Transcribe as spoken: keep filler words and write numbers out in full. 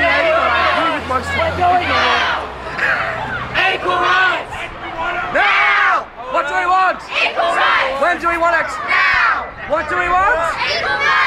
We're going now! Equal rights! Now! What do we want? Equal rights! When do we want it? Now! What do we want? Equal rights!